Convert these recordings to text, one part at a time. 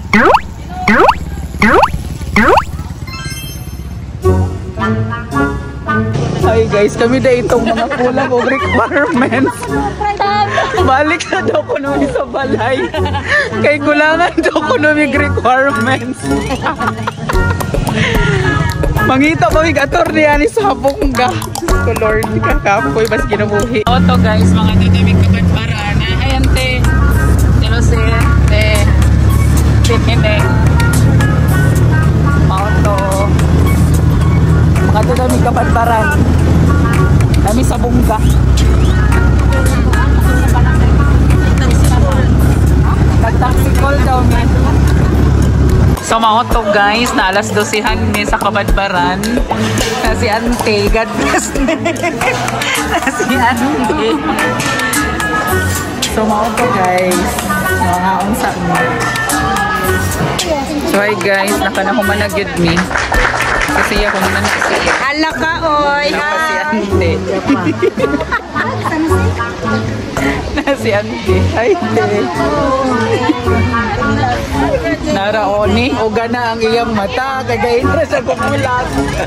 Hi guys, kami na itong mga kulang o requirements. Balik na daw ko nung sa balay. Kay kulangan daw ko nung requirements. Mangita pa yung attorney yan sa bongga. So Lord, kakapoy, mas ginabuhi. Oto guys, mga dadamig kapatparaan. Ayan te. Jose, te. Titine. Auto. Mga dadamig kapatparaan. Kami sa bongga. Nag-taxi call daw niya. So mga to guys, na alas 12han ni sa Kabadbaran. Na si Ante, God bless. Na si Ante. So mga to guys, mga unsa mo. So hi guys, nakanahumanagid mi. Kasi ako naman siya. Ala ka, oy! Si Ante. Na si Ante. Hi, Ante. Naraoni, o gana ang iyang mata. Kagaintra sa kukulat.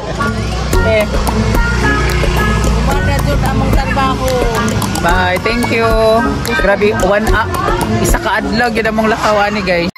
Kumanda dyan among trabaho. Bye, thank you. Grabe, isa ka adlog yun among lakawan ni guys.